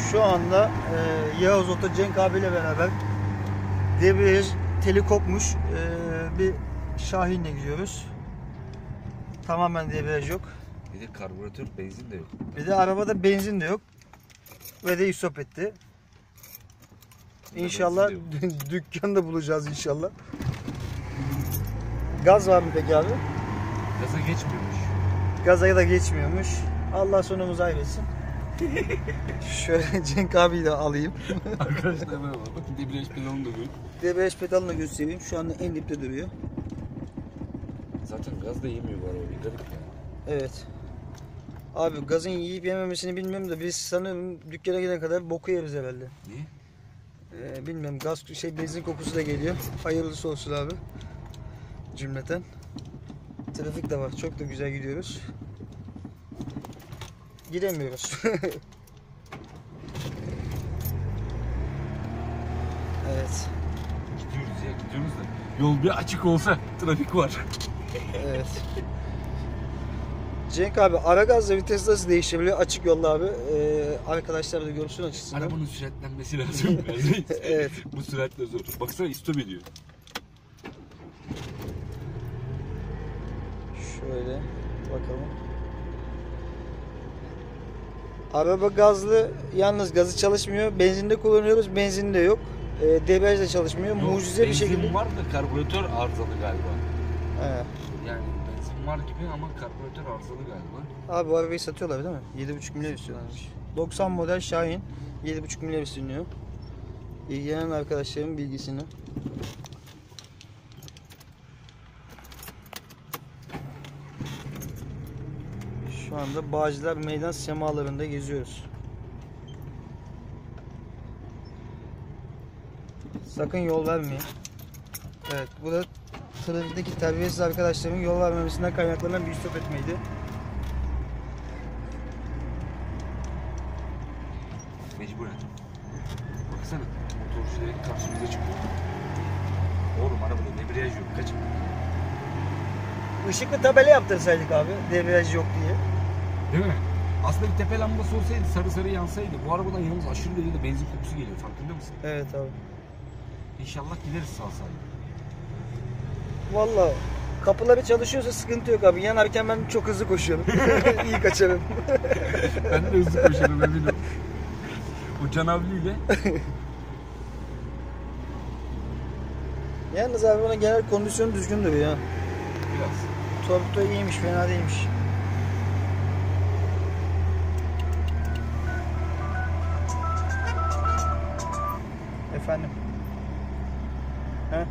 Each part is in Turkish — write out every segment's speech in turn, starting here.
Şu anda Yağız Oto Cenk abiyle beraber debriyaj teli kopmuş bir Şahin'le gidiyoruz. Tamamen debriyaj yok. Bir de karbüratör, benzin de yok. Bir de arabada benzin de yok. Ve de istop etti. İnşallah dükkanda bulacağız inşallah. Gaz var mı peki abi? Gaza geçmiyormuş. Gaza da geçmiyormuş. Allah sonumuzu hayretsin. Şöyle Cenk abiyi de alayım. Arkadaşlar merhaba. Bakın debriyaj pedalını da görün. Debriyaj pedalını da göstereyim. Şu anda en dipte duruyor. Zaten gaz da yemiyor bu araba. Bir garip yani. Evet. Abi gazın yiyip yememesini bilmiyorum da biz sanırım dükkana gidene kadar boku yeriz herhalde. Niye? Bilmiyorum, gaz benzin kokusu da geliyor. Hayırlısı olsun abi. Cümleten. Trafik de var. Çok da güzel gidiyoruz. Gidemiyoruz. Evet. Gidiyoruz ya, gidiyoruz da. Yol bir açık olsa trafik var. Evet. Cenk abi ara gazla vites nasıl değişebiliyor? Açık yolda abi. Arkadaşlar da görsün açısından. Arabanın süratlenmesi lazım. Evet. Bu süratle zor. Baksana istop ediyor. Şöyle bakalım. Araba gazlı, yalnız gazı çalışmıyor. Benzinde kullanıyoruz, benzinde yok. Debriyaj da çalışmıyor. Yok, Mucize bir şekilde. benzin var da karbüratör arızalı galiba. He. Yani benzin var gibi ama karbüratör arızalı galiba. Abi bu arabayı satıyorlar değil mi? 7,5 milyar istiyorlarmış. 90 model Şahin 7,5 milyar isteniyor. İlgilenen arkadaşların bilgisini. Şu anda Bağcılar Meydan semalarında geziyoruz. Sakın yol vermeyin. Evet, bu da trafikteki terbiyesiz arkadaşların yol vermemesinden kaynaklanan bir istop etmeydi. Mecburen. Baksana motor sürekli karşımıza çıkıyor. Oğlum arabada debriyaj yok. Kaç? Işıklı tabela yaptırsaydık abi, debriyaj yok diye. Değil mi? Aslında bir tepe lambası olsaydı, sarı sarı yansaydı. Bu arabadan yalnız aşırı derecede benzin kokusu geliyor. Farkında mısın? Evet abi. İnşallah gideriz sağ salim. Vallahi kapıları çalışıyorsa sıkıntı yok abi. Yanarken ben çok hızlı koşuyorum. İyi kaçarım. Ben de hızlı koşarım eminim. O canavliyle. Yalnız abi bana genel kondisyon düzgün duruyor ha. Biraz. Torpido iyiymiş, fena değilmiş. Efendim. He?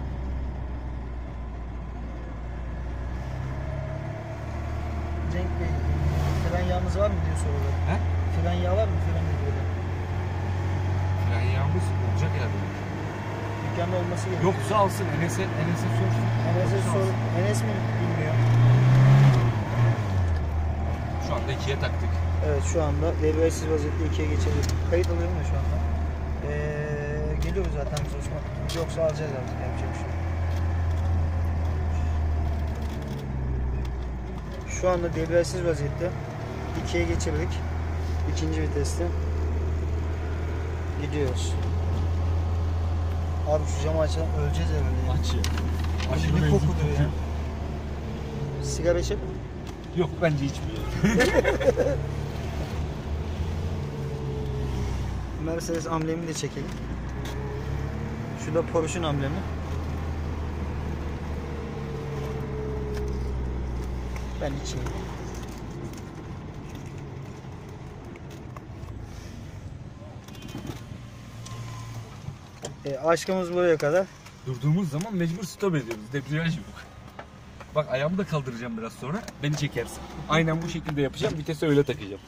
Cenk Bey, fren yağımız var mı diye soruyorlar. He? Fren yağı var mı? Fren diyorlar. Fren yağımız olacak herhalde. Dükkanda olması gerekiyor. Yoksa alsın. Enes'e sorsun. Enes'e sor. Enes mi bilmiyor? Şu anda 2'ye taktık. Evet, şu anda debriyajsız vaziyette 2'ye geçelim. Kayıt alıyorum da şu anda. Geliyoruz zaten biz Osman. Yoksa alacağız artık, yapacak bir şey yok. Şu anda debriyajsız vaziyette 2'ye geçebildik. İkinci viteste gidiyoruz. Abi şu camı açalım, öleceğiz herhalde. Aç ya. Aşırı bir kokudur ya. Sigara içelim mi? Yok bence içmiyor. Mercedes amblemi de çekelim. Şu da Porsche'un amblemi. Ben içeyim. Aşkımız buraya kadar. Durduğumuz zaman mecbur stop ediyoruz. Debriyaj yok. Bak ayağımı da kaldıracağım biraz sonra. Beni çekersin. Aynen bu şekilde yapacağım. Vitesi öyle takacağım.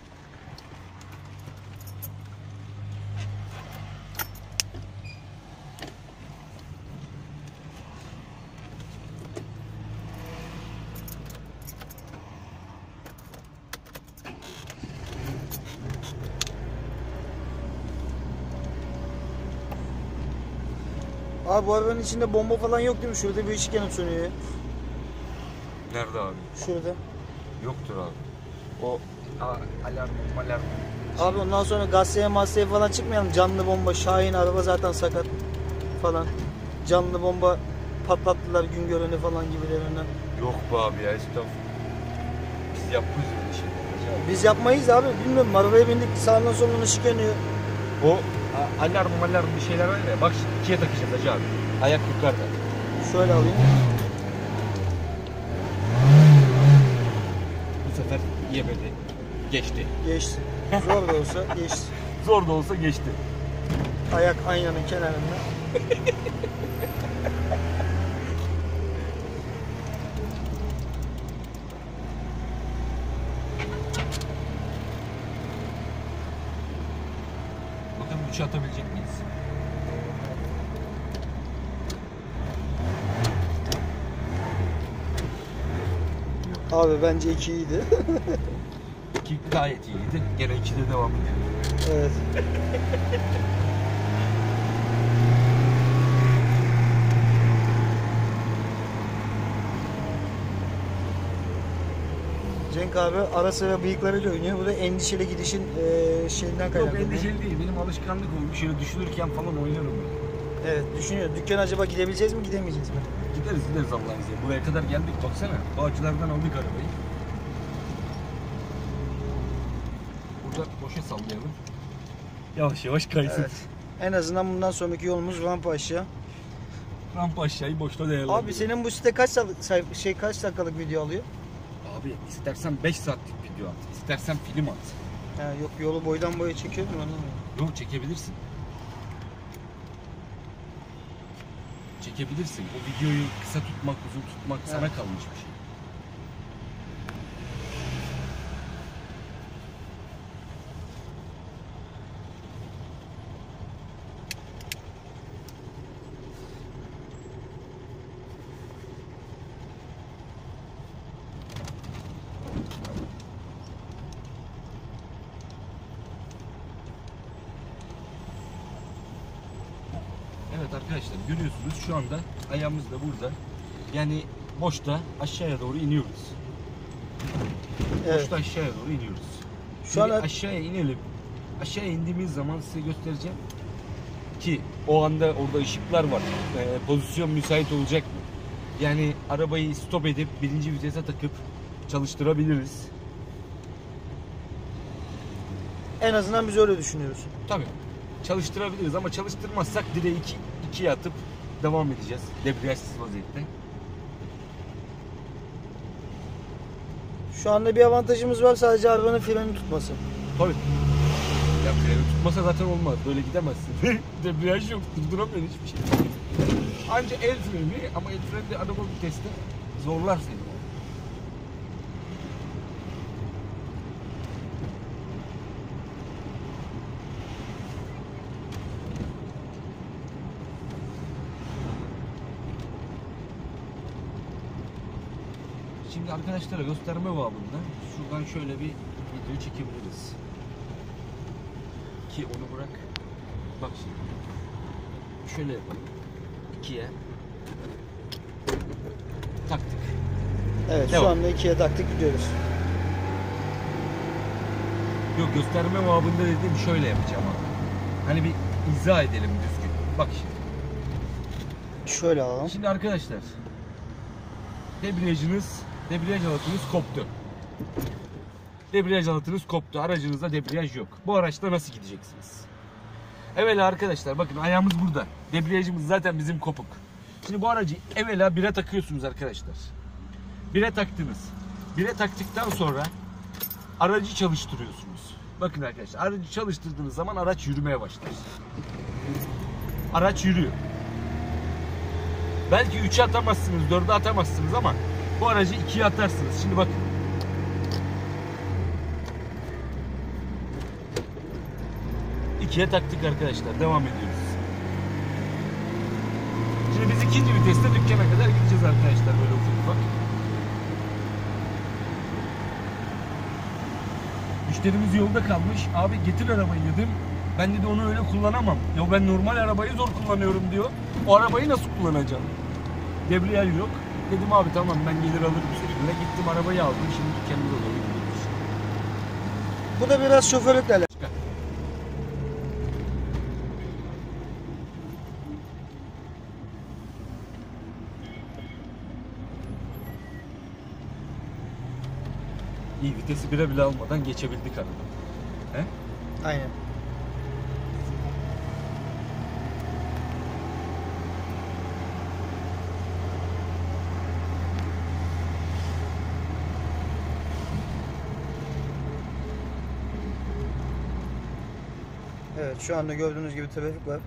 Abi bu arabanın içinde bomba falan yok değil mi? Şurada bir ışık yanıp sönüyor. Nerede abi? Şurada. Yoktur abi. O alarm. Abi ondan sonra gazeteye masaya falan çıkmayalım. Canlı bomba, Şahin araba zaten sakat falan. Canlı bomba patlattılar Güngören'i falan gibilerinden. Yok be abi ya, estağfurullah. Biz yapmayız öyle şeyler. Biz yapmayız abi. Bilmiyorum, arabaya bindik, sağından solundan ışık yanıyor. O alarm bir şeyler var ya. Bak şimdi ikiye takacağız hacı abi. Ayak yukarıda. Şöyle alayım. Bu sefer yemedi. Geçti. Geçti. Zor da olsa geçti. Zor da olsa geçti. Ayak aynanın kenarında. Bakalım 3'e atabilecek miyiz? Abi bence 2 iyiydi. 2 gayet iyiydi. Gene 2'de devam ediyor. Evet. Cenk abi ara sıra bıyıklarıyla oynuyor. Bu da endişeli gidişin şeyinden Yok kaynaklanıyor. endişeli değil. Benim alışkanlık olmuş. Şöyle düşünürken falan oynarım ben. Evet, düşünüyor. Dükkan acaba gidebileceğiz mi, gidemeyeceğiz mi? Gideriz Allah'ın izniyle. Buraya kadar geldik baksana. Bağcılardan aldık arabayı. Burada boşa sallayalım. Yavaş yavaş kaysın. Evet. En azından bundan sonraki yolumuz rampa aşağı. Rampa aşağıyı boşta değerlendirelim. Abi senin bu site kaç dakikalık video alıyor? Abi istersen 5 saatlik video at. İstersen film at. Ha, yok, yolu boydan boya çekiyorum anlamıyorum. Yok çekebilirsin. Çekebilirsin. O videoyu kısa tutmak, uzun tutmak sana kalmış bir şey. Evet arkadaşlar görüyorsunuz şu anda ayağımız da burada. Yani boşta aşağıya doğru iniyoruz. Evet. Boşta aşağıya doğru iniyoruz. Şu an aşağıya inelim. Aşağıya indiğimiz zaman size göstereceğim ki o anda orada ışıklar var. Pozisyon müsait olacak mı? Yani arabayı stop edip birinci vitese takıp çalıştırabiliriz. en azından biz öyle düşünüyoruz. Tabii çalıştırabiliriz ama çalıştırmazsak direği ikiye atıp devam edeceğiz. Debriyajsız vaziyette. Şu anda bir avantajımız var, sadece arabanın freni tutması. Tabii. Ya freni tutmasa zaten olmaz. Böyle gidemezsin. Debriyaj yok. Durduramıyorsun hiçbir şey. Anca el freni ama el freni de araba viteste zorlar seni. Şimdi arkadaşlara gösterme babında şuradan şöyle bir video çekebiliriz. Ki onu bırak. Bak şimdi. Şöyle yapalım. 2'ye taktık. Evet, Devam. şu anda 2'ye taktık, gidiyoruz. Yok gösterme babında dediğim şöyle yapacağım abi. Hani bir izah edelim düzgün. Bak şimdi. Şöyle alalım. Şimdi arkadaşlar debriyaj halatınız koptu. Debriyaj halatınız koptu. Aracınızda debriyaj yok. Bu araçta nasıl gideceksiniz? Evvela arkadaşlar bakın ayağımız burada. Debriyajımız zaten bizim kopuk. Şimdi bu aracı evvela 1'e takıyorsunuz arkadaşlar. 1'e taktınız. 1'e taktıktan sonra aracı çalıştırıyorsunuz. Bakın arkadaşlar aracı çalıştırdığınız zaman araç yürümeye başlar. Araç yürüyor. Belki 3'e atamazsınız, 4'e atamazsınız ama bu aracı 2'ye atarsınız. Şimdi bakın. İkiye taktık arkadaşlar. Devam ediyoruz. Şimdi biz ikinci viteste dükkana kadar gideceğiz arkadaşlar böyle ufak ufak. Müşterimiz yolda kalmış. Abi getir arabayı dedim. Ben dedi onu öyle kullanamam. Ya ben normal arabayı zor kullanıyorum diyor. O arabayı nasıl kullanacağım? Debriyaj yok. Dedim abi tamam ben gelir alırım seninle. Gittim arabayı aldım. Şimdi dükkanımıza doğru gidiyoruz. Bu da biraz şoförlükle alakalı. Çıkar. İyi, vitesi bile almadan geçebildik arada. He? Aynen. Evet, şu anda gördüğünüz gibi trafik var.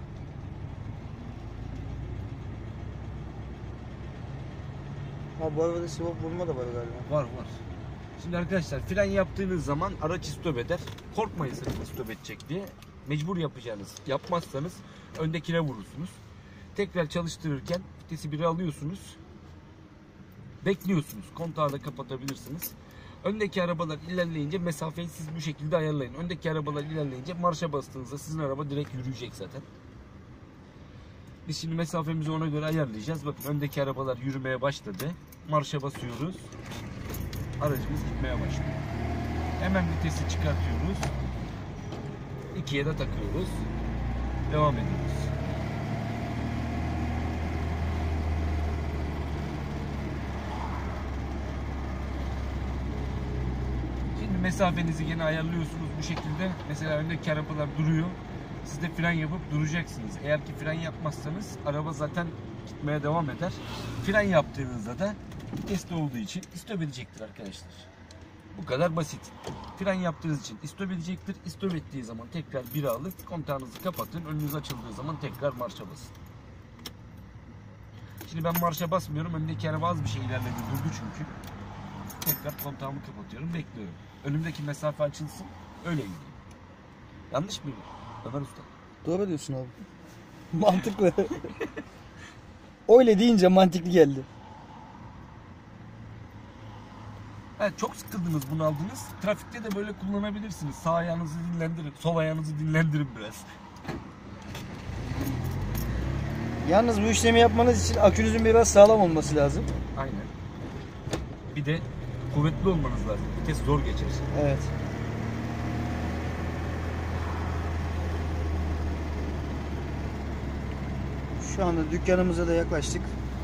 Ha, bu arada sivop vurma da var galiba. Var. Şimdi arkadaşlar fren yaptığınız zaman araç istop eder. Korkmayın sakın istop edecek diye. Mecbur yapacağınız. Yapmazsanız öndekine vurursunuz. Tekrar çalıştırırken vitesi 1'e alıyorsunuz. Bekliyorsunuz. Kontağı da kapatabilirsiniz. Öndeki arabalar ilerleyince mesafeyi siz bu şekilde ayarlayın. Öndeki arabalar ilerleyince marşa bastığınızda sizin araba direkt yürüyecek zaten. Biz şimdi mesafemizi ona göre ayarlayacağız. Bakın öndeki arabalar yürümeye başladı. Marşa basıyoruz. Aracımız gitmeye başlıyor. Hemen vitesi çıkartıyoruz. 2'ye de takıyoruz. Devam ediyoruz. Şimdi mesafenizi yine ayarlıyorsunuz bu şekilde. Mesela öndeki arabalar duruyor. Siz de fren yapıp duracaksınız. Eğer ki fren yapmazsanız araba zaten gitmeye devam eder. Fren yaptığınızda da viteste olduğu için istop edecektir arkadaşlar. Bu kadar basit. Fren yaptığınız için istop edecektir. İstop ettiği zaman tekrar 1'e alıp kontağınızı kapatın. Önünüz açıldığı zaman tekrar marşa basın. Şimdi ben marşa basmıyorum. Öndeki araba az bir şey ilerledi. Durdu çünkü. Tekrar kontağımı kapatıyorum. Bekliyorum. Önümdeki mesafe açılsın. Öyle gideyim. Yanlış mı? Ömer Usta. Doğru diyorsun abi. Mantıklı. Öyle deyince mantıklı geldi. Evet, çok sıkıldınız, bunu aldınız. Trafikte de böyle kullanabilirsiniz. Sağ ayağınızı dinlendirin, sol ayağınızı dinlendirin biraz. Yalnız bu işlemi yapmanız için akünüzün biraz sağlam olması lazım. Aynen. Bir de kuvvetli olmanız lazım. Vites zor geçer. Evet. Şu anda dükkanımıza da yaklaştık.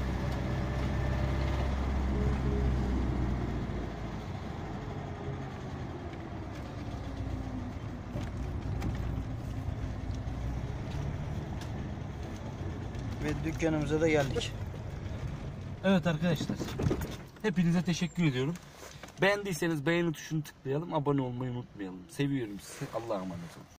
Ve dükkanımıza da geldik. Evet arkadaşlar. Hepinize teşekkür ediyorum. Beğendiyseniz beğeni tuşunu tıklayalım. Abone olmayı unutmayalım. Seviyorum sizi. Allah'a emanet olun.